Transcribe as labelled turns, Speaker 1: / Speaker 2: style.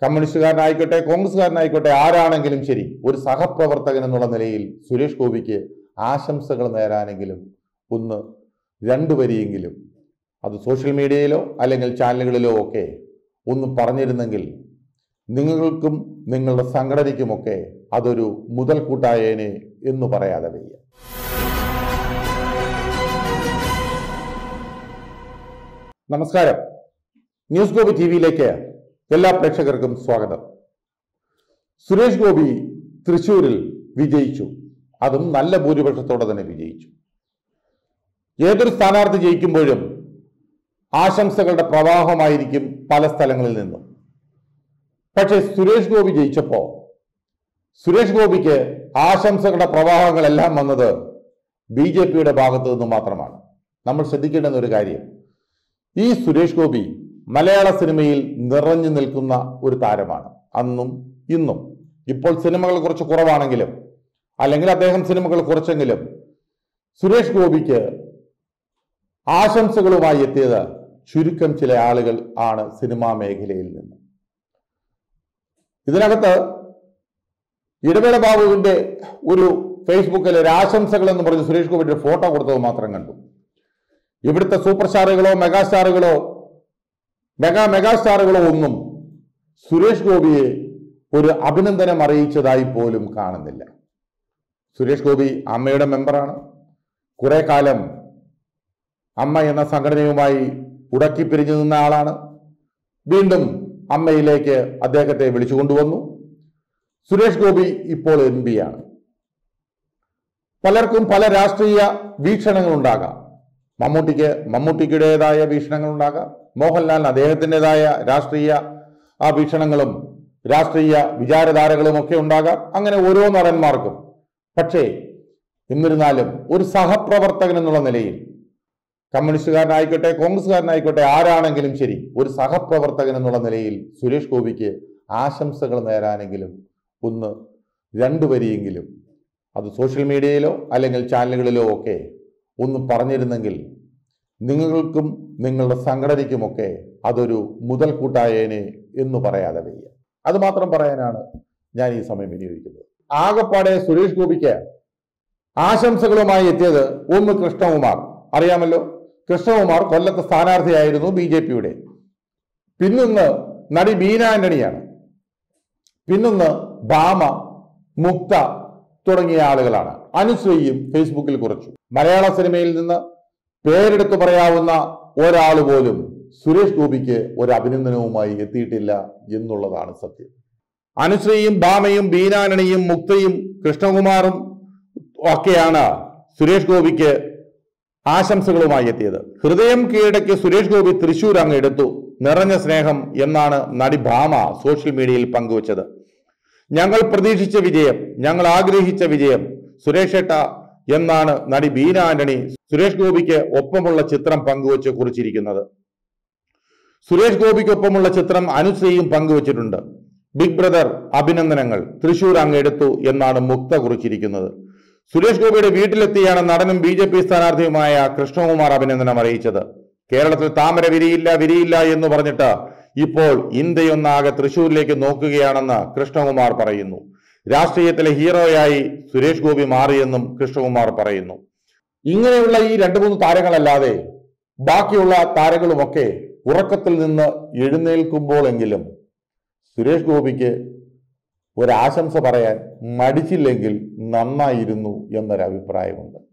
Speaker 1: കമ്മ്യൂണിസ്റ്റുകാരനായിക്കോട്ടെ കോൺഗ്രസ്സുകാരനായിക്കോട്ടെ ആരാണെങ്കിലും ശരി, ഒരു സഹപ്രവർത്തകൻ എന്നുള്ള നിലയിൽ സുരേഷ് ഗോപിക്ക് ആശംസകൾ നേരാനെങ്കിലും ഒന്ന് രണ്ടു വരിയെങ്കിലും അത് സോഷ്യൽ മീഡിയയിലോ അല്ലെങ്കിൽ ചാനലുകളിലോ ഒക്കെ ഒന്ന് പറഞ്ഞിരുന്നെങ്കിൽ നിങ്ങൾക്കും നിങ്ങളുടെ സംഘടനയ്ക്കുമൊക്കെ അതൊരു മുതൽക്കൂട്ടായേനെ എന്ന് പറയാതെ വയ്യ. നമസ്കാരം. ന്യൂസ് ഗോപി ടിവിയിലേക്ക് എല്ലാ പ്രേക്ഷകർക്കും സ്വാഗതം. സുരേഷ് ഗോപി തൃശ്ശൂരിൽ വിജയിച്ചു, അതും നല്ല ഭൂരിപക്ഷത്തോടെ തന്നെ വിജയിച്ചു. ഏതൊരു സ്ഥാനാർത്ഥി ജയിക്കുമ്പോഴും ആശംസകളുടെ പ്രവാഹമായിരിക്കും പല സ്ഥലങ്ങളിൽ നിന്നും. പക്ഷേ സുരേഷ് ഗോപി ജയിച്ചപ്പോൾ സുരേഷ് ഗോപിക്ക് ആശംസകളുടെ പ്രവാഹങ്ങളെല്ലാം വന്നത് BJPയുടെ ഭാഗത്തു നിന്ന് മാത്രമാണ്. നമ്മൾ ശ്രദ്ധിക്കേണ്ടുന്ന ഒരു കാര്യം, ഈ സുരേഷ് ഗോപി മലയാള സിനിമയിൽ നിറഞ്ഞു നിൽക്കുന്ന ഒരു താരമാണ്. അന്നും ഇന്നും. ഇപ്പോൾ സിനിമകൾ കുറച്ച് കുറവാണെങ്കിലും, അല്ലെങ്കിൽ അദ്ദേഹം സിനിമകൾ കുറച്ചെങ്കിലും, സുരേഷ് ഗോപിക്ക് ആശംസകളുമായി എത്തിയത് ചുരുക്കം ചില ആളുകൾ ആണ് സിനിമാ മേഖലയിൽ നിന്ന്. ഇതിനകത്ത് ഇടവേള ബാബുവിന്റെ ഒരു ഫേസ്ബുക്കിൽ ഒരു ആശംസകൾ എന്ന് പറഞ്ഞ് സുരേഷ് ഗോപിയുടെ ഫോട്ടോ കൊടുത്തത് മാത്രം കണ്ടു. ഇവിടുത്തെ സൂപ്പർ സ്റ്റാറുകളോ മെഗാസ്റ്റാറുകളോ ഒന്നും സുരേഷ് ഗോപിയെ ഒരു അഭിനന്ദനം അറിയിച്ചതായി പോലും കാണുന്നില്ല. സുരേഷ് ഗോപി അമ്മയുടെ മെമ്പറാണ്. കുറെ കാലം അമ്മ എന്ന സംഘടനയുമായി ഉടക്കി പിരിഞ്ഞു നിന്ന ആളാണ്. വീണ്ടും അമ്മയിലേക്ക് അദ്ദേഹത്തെ വിളിച്ചു കൊണ്ടുവന്നു. സുരേഷ് ഗോപി ഇപ്പോൾ MP ആണ്. പലർക്കും പല രാഷ്ട്രീയ വീക്ഷണങ്ങളുണ്ടാകാം. മമ്മൂട്ടിയുടേതായ വീക്ഷണങ്ങളുണ്ടാകാം. മോഹൻലാലിന് അദ്ദേഹത്തിൻ്റെതായ രാഷ്ട്രീയ വീക്ഷണങ്ങളും രാഷ്ട്രീയ വിചാരധാരകളും ഒക്കെ ഉണ്ടാകാം. അങ്ങനെ ഓരോ നടന്മാർക്കും. പക്ഷേ എന്നിരുന്നാലും ഒരു സഹപ്രവർത്തകൻ എന്നുള്ള നിലയിൽ കമ്മ്യൂണിസ്റ്റുകാരനായിക്കോട്ടെ കോൺഗ്രസ്സുകാരനായിക്കോട്ടെ ആരാണെങ്കിലും ശരി, ഒരു സഹപ്രവർത്തകൻ എന്നുള്ള നിലയിൽ സുരേഷ് ഗോപിക്ക് ആശംസകൾ നേരാനെങ്കിലും ഒന്ന് രണ്ടു വരിയെങ്കിലും അത് സോഷ്യൽ മീഡിയയിലോ അല്ലെങ്കിൽ ചാനലുകളിലോ ഒക്കെ ഒന്ന് പറഞ്ഞിരുന്നെങ്കിൽ നിങ്ങൾക്കും നിങ്ങളുടെ സംഘടനയ്ക്കുമൊക്കെ അതൊരു മുതൽക്കൂട്ടായേനെ എന്ന് പറയാതെ വയ്യ. അത് മാത്രം പറയാനാണ് ഞാൻ ഈ സമയം വിനിയോഗിക്കുന്നത്. ആകപ്പാടെ സുരേഷ് ഗോപിക്ക് ആശംസകളുമായി എത്തിയത് ഒന്ന് കൃഷ്ണകുമാർ. അറിയാമല്ലോ, കൃഷ്ണകുമാർ കൊല്ലത്തെ സ്ഥാനാർത്ഥിയായിരുന്നു BJPയുടെ. പിന്നൊന്ന് നടി ബീന ആന്റണിയാണ്. പിന്നൊന്ന് ഭാമ, മുക്ത തുടങ്ങിയ ആളുകളാണ്. അനുശ്രീയും ഫേസ്ബുക്കിൽ കുറിച്ചു. മലയാള സിനിമയിൽ നിന്ന് പേരെടുത്തു പറയാവുന്ന ഒരാൾ പോലും സുരേഷ് ഗോപിക്ക് ഒരു അഭിനന്ദനവുമായി എത്തിയിട്ടില്ല എന്നുള്ളതാണ് സത്യം. അനുശ്രീയും ഭാമയും ബീന ആന്റണിയും മുക്തയും കൃഷ്ണകുമാറും ഒക്കെയാണ് സുരേഷ് ഗോപിക്ക് ആശംസകളുമായി എത്തിയത്. ഹൃദയം കീഴടക്കി സുരേഷ് ഗോപി തൃശ്ശൂർ അങ്ങ് എടുത്തു, നിറഞ്ഞ സ്നേഹം എന്നാണ് നടി ഭാമ സോഷ്യൽ മീഡിയയിൽ പങ്കുവച്ചത്. ഞങ്ങൾ പ്രതീക്ഷിച്ച വിജയം, ഞങ്ങൾ ആഗ്രഹിച്ച വിജയം സുരേഷ് ഏട്ട എന്നാണ് നടി ബീന ആന്റണി സുരേഷ് ഗോപിക്ക് ഒപ്പമുള്ള ചിത്രം പങ്കുവച്ച് കുറിച്ചിരിക്കുന്നത്. സുരേഷ് ഗോപിക്കൊപ്പമുള്ള ചിത്രം അനുശ്രീയും പങ്കുവച്ചിട്ടുണ്ട്. ബിഗ് ബ്രദർ അഭിനന്ദനങ്ങൾ, തൃശ്ശൂർ അങ്ങ് എടുത്തു എന്നാണ് മുക്ത കുറിച്ചിരിക്കുന്നത്. സുരേഷ് ഗോപിയുടെ വീട്ടിലെത്തിയാണ് നടനും BJP സ്ഥാനാർത്ഥിയുമായ കൃഷ്ണകുമാർ അഭിനന്ദനം അറിയിച്ചത്. കേരളത്തിൽ താമര വിരിയില്ല എന്ന് പറഞ്ഞിട്ട് ഇപ്പോൾ ഇന്ത്യയൊന്നാകെ തൃശ്ശൂരിലേക്ക് നോക്കുകയാണെന്ന് കൃഷ്ണകുമാർ പറയുന്നു. രാഷ്ട്രീയത്തിലെ ഹീറോയായി സുരേഷ് ഗോപി മാറിയെന്നും കൃഷ്ണകുമാർ പറയുന്നു. ഇങ്ങനെയുള്ള ഈ 2-3 താരങ്ങളല്ലാതെ ബാക്കിയുള്ള താരങ്ങളുമൊക്കെ ഉറക്കത്തിൽ നിന്ന് എഴുന്നേൽക്കുമ്പോഴെങ്കിലും സുരേഷ് ഗോപിക്ക് ഒരാശംസ പറയാൻ മടിച്ചില്ലെങ്കിൽ നന്നായിരുന്നു എന്നൊരഭിപ്രായമുണ്ട്.